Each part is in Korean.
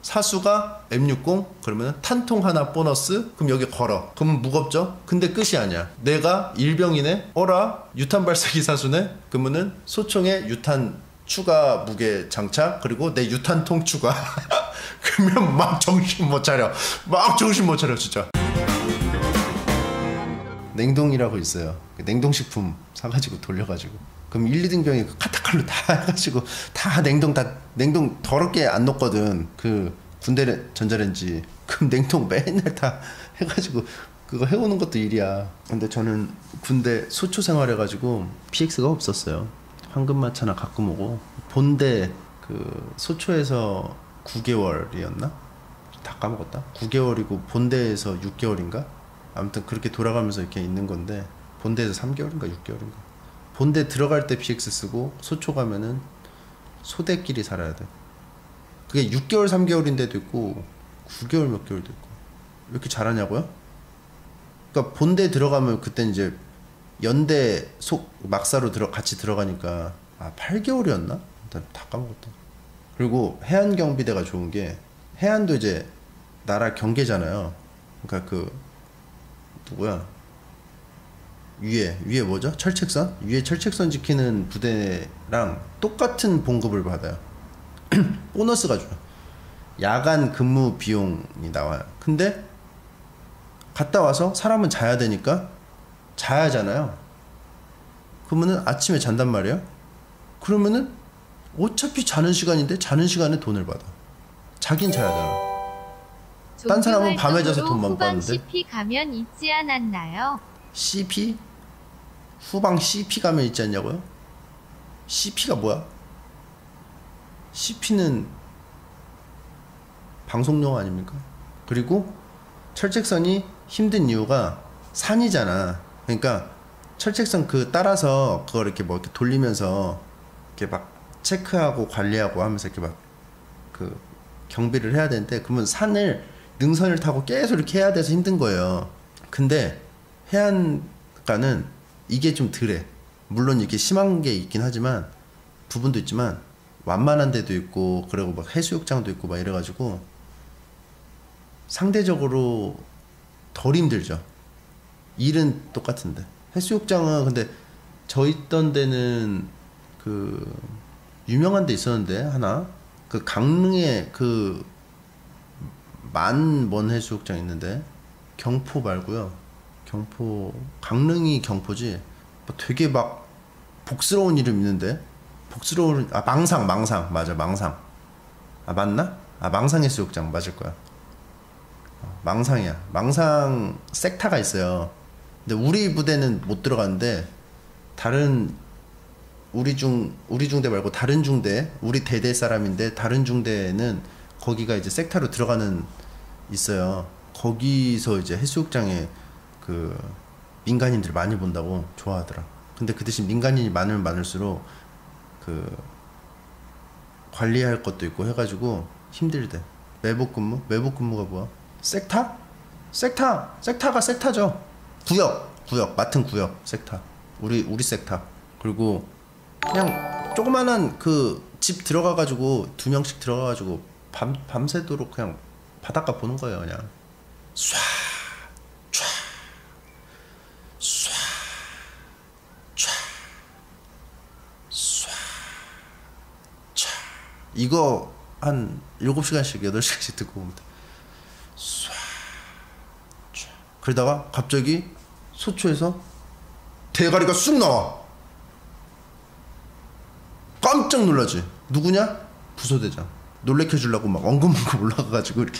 사수가 M60 그러면 탄통 하나 보너스. 그럼 여기 걸어. 그러면 무겁죠? 근데 끝이 아니야. 내가 일병이네. 어라 유탄 발사기 사수네. 그러면은 소총에 유탄 추가 무게 장착 그리고 내 유탄통 추가. 그러면 막 정신 못 차려. 막 정신 못 차려 진짜. 냉동이라고 있어요. 냉동식품 사가지고 돌려가지고 그럼 1, 2등병이 그 카타칼로 다 해가지고 다 냉동 더럽게 안 넣거든. 그 군대 전자레인지. 그럼 냉동 맨날 다 해가지고 그거 해오는 것도 일이야. 근데 저는 군대 소초 생활해가지고 PX가 없었어요. 황금마차나 가끔 오고 본대 그 소초에서 9개월이었나? 다 까먹었다. 9개월이고 본대에서 6개월인가? 아무튼 그렇게 돌아가면서 이렇게 있는 건데 본대에서 3개월인가 6개월인가. 본대 들어갈 때 PX 쓰고 소초 가면은 소대끼리 살아야 돼. 그게 6개월 3개월인데도 있고 9개월 몇 개월도 있고. 왜 이렇게 잘하냐고요? 그러니까 본대 들어가면 그땐 이제 연대 막사로 같이 들어가니까 8개월이었나? 다 까먹었다. 그리고 해안경비대가 좋은 게 해안도 이제 나라 경계잖아요. 그러니까 그 누구야? 위에 뭐죠? 철책선? 위에 철책선 지키는 부대랑 똑같은 봉급을 받아요. 보너스가 줘요. 야간 근무 비용이 나와요. 근데 갔다 와서 사람은 자야 되니까 자야 하잖아요. 그러면은 아침에 잔단 말이에요. 그러면은 어차피 자는 시간인데 자는 시간에 돈을 받아. 자긴 자야 되나. 딴 사람은 밤에 자서 돈만 받는데. CP 가면 있지 않았나요? CP? 후방 CP 가면 있지 않냐고요? CP가 뭐야? CP는 방송용 아닙니까? 그리고 철책선이 힘든 이유가 산이잖아. 그러니까 철책선 그 따라서 그걸 이렇게 뭐 이렇게 돌리면서 이렇게 막 체크하고 관리하고 하면서 이렇게 막 그 경비를 해야 되는데 그러면 능선을 타고 계속 이렇게 해야 돼서 힘든 거예요. 근데 해안가는 이게 좀 덜해. 물론 이게 심한 게 있긴 하지만 부분도 있지만 완만한 데도 있고 그리고 막 해수욕장도 있고 막 이래가지고 상대적으로 덜 힘들죠. 일은 똑같은데. 해수욕장은 근데 저 있던 데는 그 유명한 데 있었는데 하나 그 강릉에 그 만먼 해수욕장 있는데 경포 말고요. 강릉이 경포지. 뭐 되게 막 복스러운 이름 있는데 복스러운 망상 맞아. 망상 맞나? 망상 해수욕장 맞을 거야. 망상이야. 망상 섹타가 있어요. 근데 우리 부대는 못 들어갔는데 다른 우리 중대 말고 다른 중대 우리 대대 사람인데 다른 중대는 거기가 이제 섹타로 들어가는 있어요. 거기서 이제 해수욕장에 그 민간인들 많이 본다고 좋아하더라. 근데 그 대신 민간인이 많으면 많을수록 그 관리할 것도 있고 해가지고 힘들대. 매복 근무가 뭐야? 섹타가 섹타죠. 구역 맡은 구역 섹타. 우리 섹타. 그리고 그냥 조그만한 그 집 들어가가지고 2명씩 들어가가지고 밤새도록 그냥 바닷가 보는 거예요. 그냥 쏴 이거 한 7시간씩 8시간씩 듣고 옵니다. 그러다가 갑자기 소초에서 대가리가 쑥 나와. 깜짝 놀라지. 누구냐? 부소대장. 놀래켜주려고 막 엉금엉금 올라가가지고 이렇게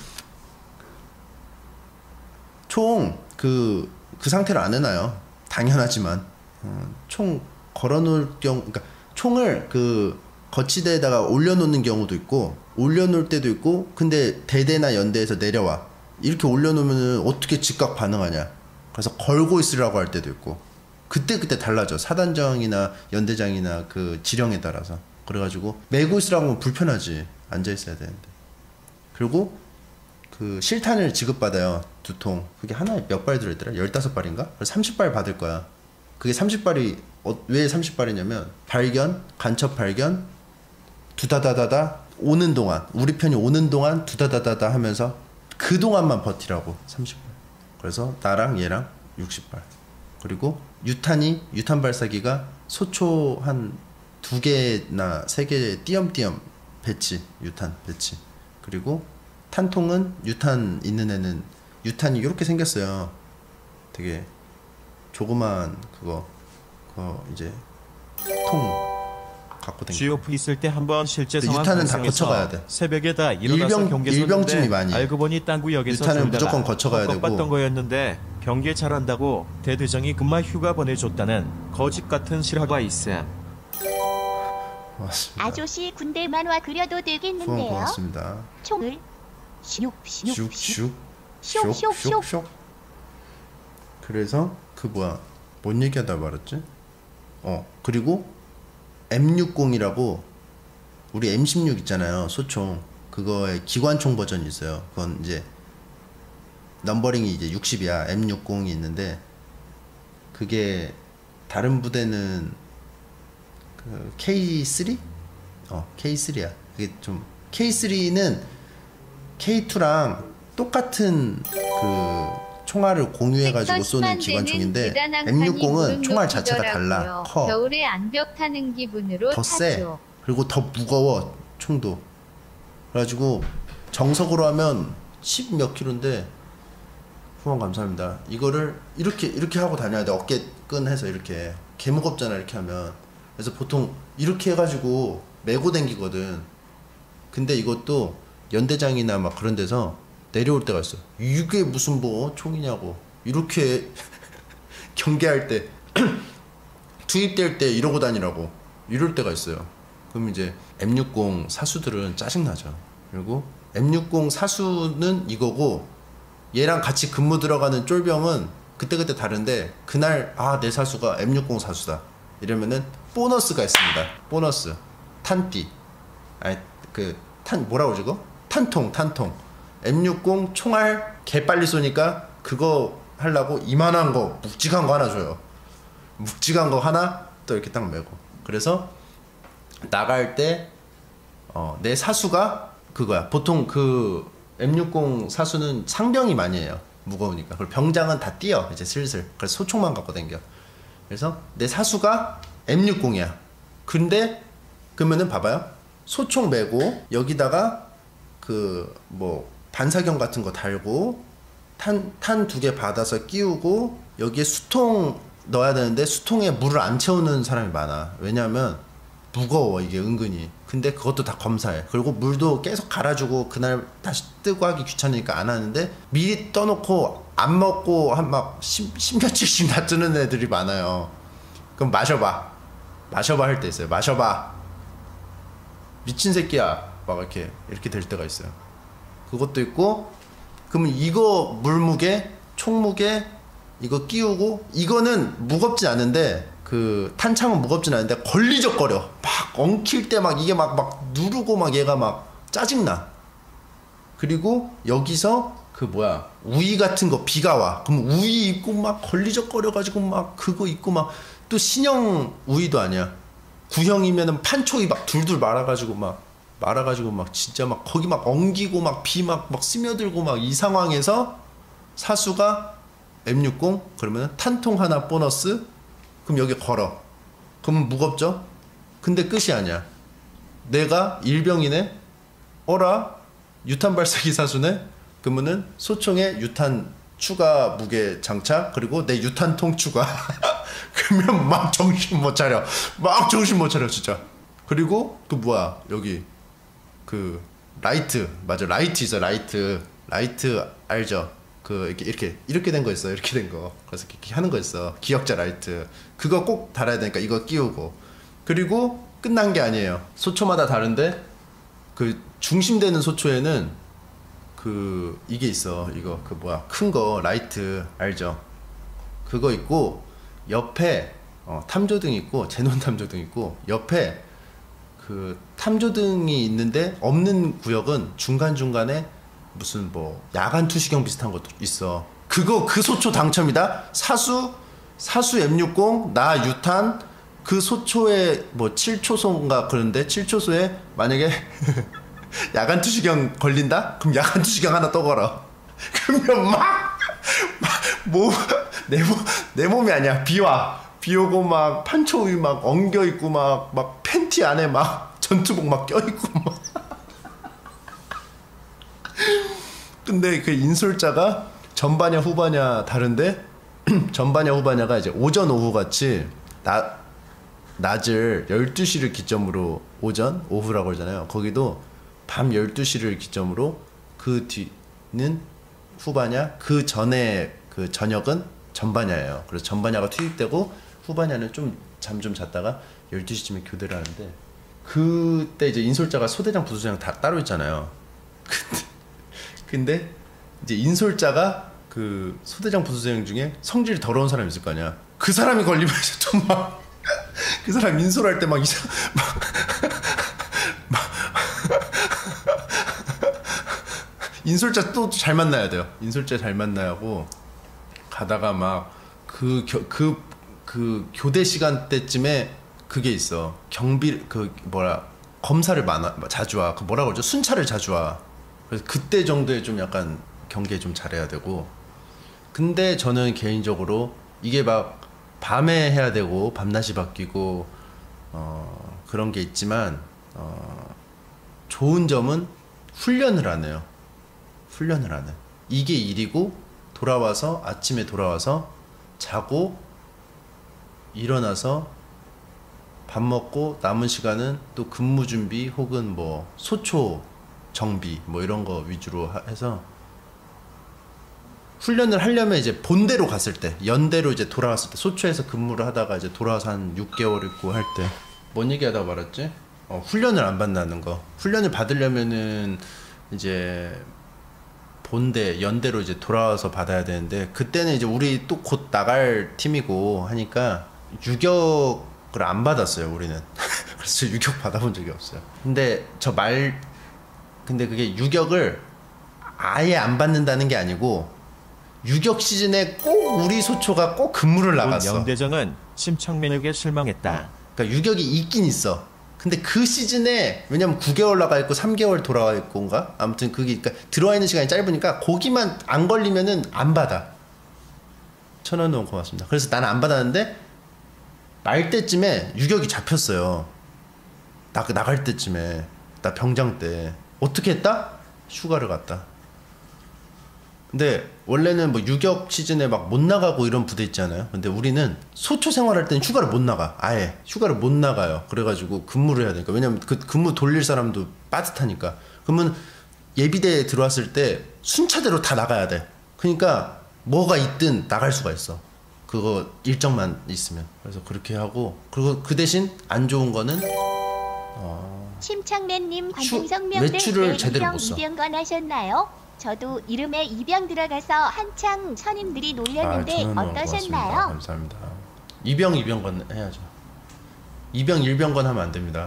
총 그 상태를 안 해놔요. 당연하지만 총 걸어놓을 경우, 그러니까 총을 그 거치대에다가 올려놓는 경우도 있고 올려놓을 때도 있고. 근데 대대나 연대에서 내려와 이렇게 올려놓으면 어떻게 즉각 반응하냐. 그래서 걸고 있으라고 할 때도 있고. 그때 달라져. 사단장이나 연대장이나 그 지령에 따라서. 그래가지고 메고 있으라고 하면 불편하지. 앉아 있어야 되는데. 그리고 그 실탄을 지급받아요. 2통. 그게 하나에 몇 발 들어있더라? 15발인가? 그래서 30발 받을 거야. 그게 30발이 왜 30발이냐면 발견, 간첩 발견, 두다다다다 오는 동안 우리 편이 오는 동안 두다다다다 하면서 그 동안만 버티라고 30발. 그래서 나랑 얘랑 60발. 그리고 유탄 발사기가 소초 한 2개나 3개 띄엄띄엄 배치, 유탄 배치. 그리고 탄통은 유탄 있는 애는 유탄이 이렇게 생겼어요. 되게 조그만 그거 이제 통 갖고 다니고. GOP 있을 때 한번 실제 상황 유탄은 다 거쳐가야 돼. 새벽에 다 일어나서 경계 일병쯤이 섰는데 많이 알고 보니 땅 구역에서 유탄은 무조건 거쳐가야 되고. 봤던 거였는데 경계 잘한다고 대대장이 금마 휴가 보내줬다는 거짓 같은 실화가 있음. 고맙습니다. 아저씨 군대 만화 그려도 후원 되겠는데요. 고맙습니다. 총을 슉슉슉 슉슉 슉슉슉 슉슉. 그래서 그 뭐야 뭔 얘기하다 말았지? 그리고 M60이라고 우리 M16 있잖아요, 소총. 그거의 기관총 버전이 있어요. 그건 이제 넘버링이 이제 60이야. M60이 있는데 그게 다른 부대는 그 K3? K3야. 그게 좀 K3는 K2랑 똑같은 그 총알을 공유해가지고 쏘는 기관총인데 M60은 총알 자체가 달라. 커. 겨울에 암벽 타는 기분으로 더 세. 타죠. 그리고 더 무거워 총도. 그래가지고 정석으로 하면 10 몇 킬로인데 후원 감사합니다. 이거를 이렇게 하고 다녀야 돼. 어깨끈 해서 이렇게. 개 무겁잖아 이렇게 하면. 그래서 보통 이렇게 해가지고 메고 댕기거든. 근데 이것도 연대장이나 막 그런 데서 내려올 때가 있어. 이게 무슨 뭐 총이냐고. 이렇게 경계할 때 투입될 때 이러고 다니라고 이럴 때가 있어요. 그럼 이제 M60 사수들은 짜증나죠. 그리고 M60 사수는 이거고 얘랑 같이 근무 들어가는 쫄병은 그때그때 다른데 그날 내 사수가 M60 사수다 이러면은 보너스가 있습니다. 보너스 탄띠 뭐라고 그러지 그거? 탄통 M60 총알 개빨리 쏘니까 그거 하려고 이만한 거 묵직한 거 하나 줘요. 묵직한 거 하나 또 이렇게 딱 메고. 그래서 나갈 때 내 사수가 그거야. 보통 그 M60 사수는 상병이 많이 해요. 무거우니까. 그리고 병장은 다 뛰어 이제 슬슬. 그래서 소총만 갖고 다녀. 그래서 내 사수가 M60이야. 근데 그러면은 봐봐요. 소총 메고 여기다가 그 뭐 반사경 같은 거 달고 탄 2개 받아서 끼우고 여기에 수통 넣어야 되는데 수통에 물을 안 채우는 사람이 많아. 왜냐면 무거워 이게 은근히. 근데 그것도 다 검사해. 그리고 물도 계속 갈아주고 그날 다시 뜨고 하기 귀찮으니까 안 하는데 미리 떠놓고 안 먹고 한 막 10며칠씩 놔두는 애들이 많아요. 그럼 마셔봐 할 때 있어요. 마셔봐 미친 새끼야 막 이렇게 될 때가 있어요. 그것도 있고. 그러면 이거 물무게 총무게 이거 끼우고 이거는 무겁지 않은데 그 탄창은 무겁진 않은데 걸리적거려. 막 엉킬 때 막 이게 막 누르고 막 얘가 막 짜증나. 그리고 여기서 그 뭐야 우이 같은 거 비가 와. 그럼 우이 입고 막 걸리적거려 가지고 막 그거 입고 막 또 신형 우이도 아니야. 구형이면은 판촉이 막 둘둘 말아가지고 막 진짜 막 거기 막 엉기고 막 비 막 스며들고 막 이 상황에서 사수가 M60 그러면 탄통 하나 보너스. 그럼 여기 걸어. 그러면 무겁죠? 근데 끝이 아니야. 내가 일병이네? 어라? 유탄 발사기 사수네? 그러면은 소총에 유탄 추가 무게 장착 그리고 내 유탄통 추가. 그러면 막 정신 못 차려 진짜. 그리고 또 뭐야 여기 그 라이트 맞아. 라이트 있어. 라이트 알죠? 그 이렇게 된 거 있어. 이렇게 된 거. 그래서 이렇게 하는 거 있어. 기억자 라이트. 그거 꼭 달아야 되니까 이거 끼우고. 그리고 끝난 게 아니에요. 소초마다 다른데 그 중심되는 소초에는 그 이게 있어. 이거 그 뭐야 큰 거 라이트 알죠? 그거 있고 옆에 탐조등 있고 제논 탐조등 있고 옆에 그 탐조등이 있는데 없는 구역은 중간중간에 무슨 뭐 야간 투시경 비슷한 것도 있어. 그거 그 소초 당첨이다. 사수 M60 나 유탄 그 소초에 뭐 7초소인가 그런데 7초소에 만약에 야간 투시경 걸린다? 그럼 야간 투시경 하나 또 걸어. 그러면 내 몸이 아니야. 비 오고 막 판초 위 막 엉겨 있고 막 팬티 안에 막 전투복 막 껴 있고 막. 근데 그 인솔자가 전반야 후반야 다른데 전반야 후반야가 이제 오전 오후 같이 낮을 12시를 기점으로 오전 오후라고 하잖아요. 거기도 밤 12시를 기점으로 그 뒤는 후반야, 그 전에 그 저녁은 전반야예요. 그래서 전반야가 투입되고 후반야는 좀 잠 좀 잤다가 12시쯤에 교대를 하는데, 그때 이제 인솔자가 소대장 부소장 다 따로 있잖아요. 근데 이제 인솔자가 그 소대장 부소장 중에 성질이 더러운 사람이 있을 거 아니야. 그 사람이 걸리면 이제 좀 막 그 사람 인솔할 때 막 인솔자 또 잘 만나야 돼요. 인솔자 잘 만나야 하고 가다가 막 그 교대 시간대쯤에 그게 있어. 경비 검사를 자주 와. 그 뭐라 그러죠? 순찰을 자주 와. 그래서 그때 정도에 좀 약간 경계 좀 잘해야 되고. 근데 저는 개인적으로 이게 막 밤에 해야 되고 밤낮이 바뀌고 그런 게 있지만 좋은 점은 훈련을 안 해요. 훈련을 안 해. 이게 일이고 돌아와서 아침에 돌아와서 자고 일어나서 밥 먹고 남은 시간은 또 근무 준비 혹은 뭐 소초 정비 뭐 이런 거 위주로 해서 훈련을 하려면 이제 본대로 갔을 때, 연대로 이제 돌아왔을 때, 소초에서 근무를 하다가 이제 돌아와서 한 6개월 있고 할 때, 뭔 얘기하다가 말았지? 훈련을 안 받는다는 거. 훈련을 받으려면은 이제 본대, 연대로 이제 돌아와서 받아야 되는데, 그때는 이제 우리 또 곧 나갈 팀이고 하니까 유격을 안 받았어요, 우리는. 그래서 유격 받아본 적이 없어요. 근데 근데 그게 유격을 아예 안 받는다는 게 아니고, 유격 시즌에 꼭 우리 소초가 꼭 근무를 나갔어. 명대장은 심창맨에게 실망했다. 그러니까 유격이 있긴 있어. 근데 그 시즌에 왜냐면 9개월 나가 있고 3개월 돌아와 있고인가? 아무튼 그게 그러니까 들어와 있는 시간이 짧으니까 거기만 안 걸리면은 안 받아. 1,000원 너무 고맙습니다. 그래서 나는 안 받았는데 말 때쯤에 유격이 잡혔어요. 나갈 때쯤에 나 병장 때 어떻게 했다? 휴가를 갔다. 근데 원래는 뭐 유격 시즌에 막 못 나가고 이런 부대 있잖아요. 근데 우리는 소초 생활할 때는 휴가를 못 나가. 아예 휴가를 못 나가요. 그래가지고 근무를 해야 되니까. 왜냐면 그 근무 돌릴 사람도 빠듯하니까. 그러면 예비대에 들어왔을 때 순차대로 다 나가야 돼. 그러니까 뭐가 있든 나갈 수가 있어. 그거 일정만 있으면. 그래서 그렇게 하고, 그리고 그 대신 안 좋은 거는 심창맨님 관중성 명대 외출을 제대로 못 써. 입영관 하셨나요? 저도 이름에 입영 들어가서 한창 선임들이 놀렸는데 어떠셨나요? 감사합니다. 입영건 해야죠. 입영 일병건 하면 안 됩니다.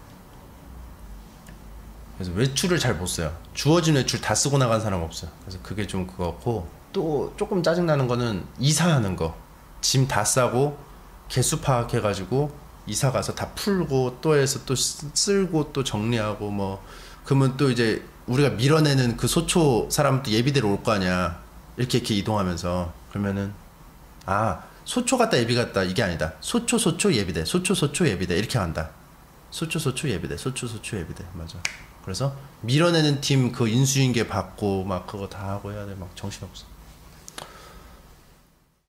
그래서 외출을 잘 못 써요. 주어진 외출 다 쓰고 나간 사람 없어요. 그래서 그게 좀 그거고, 또 조금 짜증나는 거는 이사하는 거. 짐 다 싸고 개수 파악해가지고 이사 가서 다 풀고 또 해서 또 쓸고 또 정리하고 뭐, 그러면 또 이제 우리가 밀어내는 그 소초 사람도 예비대로 올 거 아니야. 이렇게 이동하면서. 그러면은 소초 갔다 예비 갔다 이게 아니다. 소초 예비대, 소초 예비대 이렇게 한다. 소초 예비대, 소초 예비대. 맞아. 그래서 밀어내는 팀 그 인수인계 받고 막 그거 다 하고 해야 돼. 막 정신없어.